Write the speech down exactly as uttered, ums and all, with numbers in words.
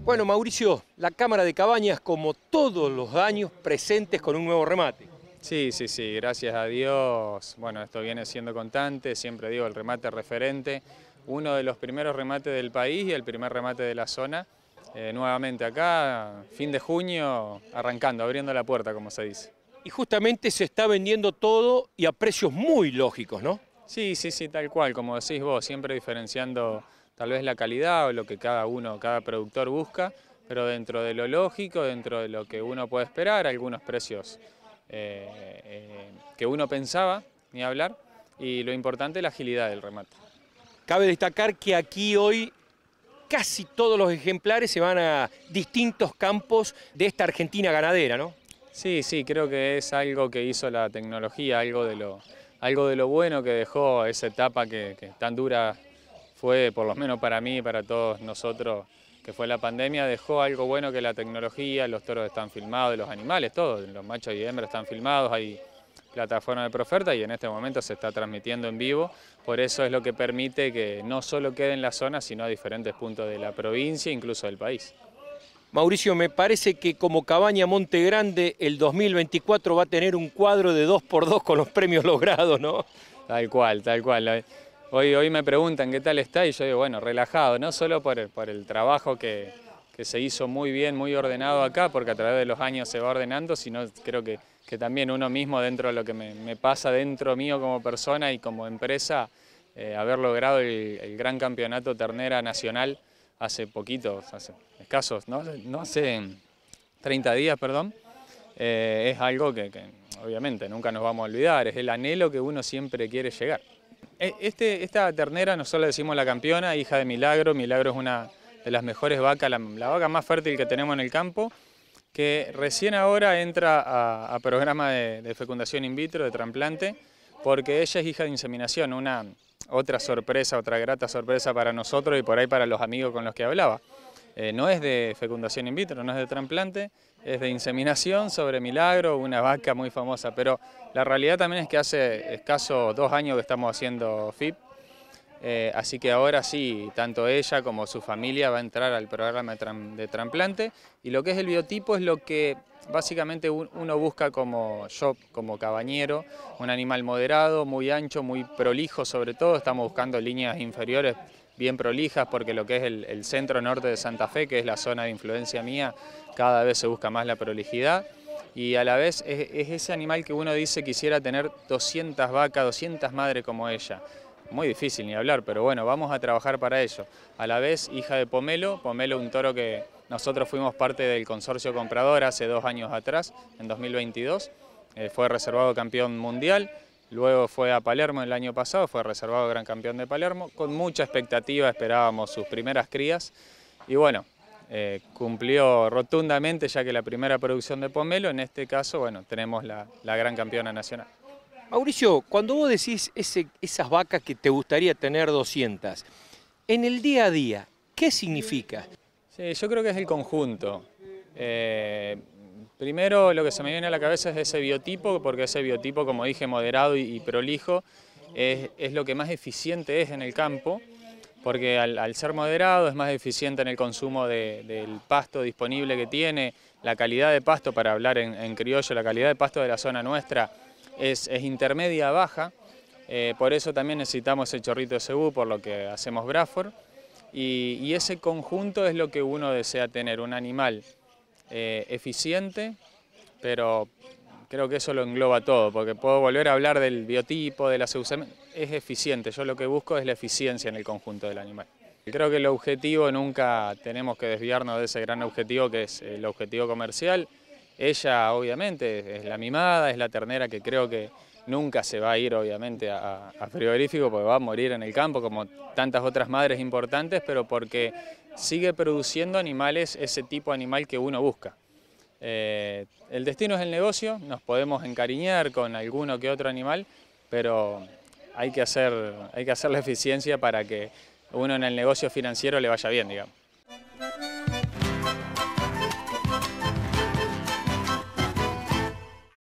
Bueno, Mauricio, la Cámara de Cabañas, como todos los años, presentes con un nuevo remate. Sí, sí, sí, gracias a Dios. Bueno, esto viene siendo constante, siempre digo el remate referente, uno de los primeros remates del país y el primer remate de la zona. Eh, nuevamente acá, fin de junio, arrancando, abriendo la puerta, como se dice. Y justamente se está vendiendo todo y a precios muy lógicos, ¿no? Sí, sí, sí, tal cual, como decís vos, siempre diferenciando tal vez la calidad o lo que cada uno, cada productor busca, pero dentro de lo lógico, dentro de lo que uno puede esperar, algunos precios eh, eh, que uno pensaba, ni hablar, y lo importante es la agilidad del remate. Cabe destacar que aquí hoy casi todos los ejemplares se van a distintos campos de esta Argentina ganadera, ¿no? Sí, sí, creo que es algo que hizo la tecnología, algo de lo, algo de lo bueno que dejó esa etapa que, que tan dura fue, por lo menos para mí y para todos nosotros, que fue la pandemia, dejó algo bueno que la tecnología, los toros están filmados, los animales, todos, los machos y hembras están filmados, hay plataforma de Proferta y en este momento se está transmitiendo en vivo, por eso es lo que permite que no solo quede en la zona, sino a diferentes puntos de la provincia, incluso del país. Mauricio, me parece que como Cabaña Monte Grande el dos mil veinticuatro va a tener un cuadro de dos por dos con los premios logrados, ¿no? Tal cual, tal cual. Hoy, hoy me preguntan qué tal está y yo digo, bueno, relajado, no solo por el, por el trabajo que, que se hizo muy bien, muy ordenado acá, porque a través de los años se va ordenando, sino creo que, que también uno mismo dentro de lo que me, me pasa dentro mío como persona y como empresa, eh, haber logrado el, el gran campeonato ternera nacional hace poquito, hace escasos, no, no hace treinta días, perdón, eh, es algo que, que obviamente nunca nos vamos a olvidar, es el anhelo que uno siempre quiere llegar. Este, esta ternera, nosotros le decimos la campeona, hija de Milagro. Milagro es una de las mejores vacas, la, la vaca más fértil que tenemos en el campo, que recién ahora entra a, a programa de, de fecundación in vitro, de trasplante, porque ella es hija de inseminación, una otra sorpresa, otra grata sorpresa para nosotros y por ahí para los amigos con los que hablaba. Eh, no es de fecundación in vitro, no es de trasplante, es de inseminación sobre Milagro, una vaca muy famosa, pero la realidad también es que hace escaso dos años que estamos haciendo F I P, eh, así que ahora sí, tanto ella como su familia va a entrar al programa de, tra de trasplante y lo que es el biotipo es lo que básicamente uno busca como yo, como cabañero, un animal moderado, muy ancho, muy prolijo sobre todo, estamos buscando líneas inferiores bien prolijas porque lo que es el, el centro norte de Santa Fe, que es la zona de influencia mía, cada vez se busca más la prolijidad y a la vez es, es ese animal que uno dice quisiera tener doscientas vacas, doscientas madres como ella. Muy difícil ni hablar, pero bueno, vamos a trabajar para ello. A la vez, hija de Pomelo, Pomelo un toro que nosotros fuimos parte del consorcio comprador hace dos años atrás, en dos mil veintidós, eh, fue reservado campeón mundial. Luego fue a Palermo el año pasado, fue reservado gran campeón de Palermo. Con mucha expectativa esperábamos sus primeras crías y bueno, eh, cumplió rotundamente ya que la primera producción de Pomelo, en este caso, bueno, tenemos la, la gran campeona nacional. Mauricio, cuando vos decís ese, esas vacas que te gustaría tener doscientas, en el día a día, ¿qué significa? Sí, yo creo que es el conjunto. Eh, Primero lo que se me viene a la cabeza es ese biotipo, porque ese biotipo, como dije, moderado y, y prolijo, es, es lo que más eficiente es en el campo, porque al, al ser moderado es más eficiente en el consumo de, del pasto disponible que tiene, la calidad de pasto, para hablar en, en criollo, la calidad de pasto de la zona nuestra es, es intermedia baja, eh, por eso también necesitamos el chorrito de cebú, por lo que hacemos Braford, y, y ese conjunto es lo que uno desea tener, un animal Eh, eficiente, pero creo que eso lo engloba todo, porque puedo volver a hablar del biotipo, de la seducción, es eficiente, yo lo que busco es la eficiencia en el conjunto del animal. Creo que el objetivo, nunca tenemos que desviarnos de ese gran objetivo que es el objetivo comercial. Ella obviamente es la mimada, es la ternera que creo que nunca se va a ir obviamente a, a frigorífico porque va a morir en el campo como tantas otras madres importantes, pero porque sigue produciendo animales, ese tipo de animal que uno busca. Eh, el destino es el negocio, nos podemos encariñar con alguno que otro animal, pero hay que hacer, hay que hacer la eficiencia para que uno en el negocio financiero le vaya bien, digamos.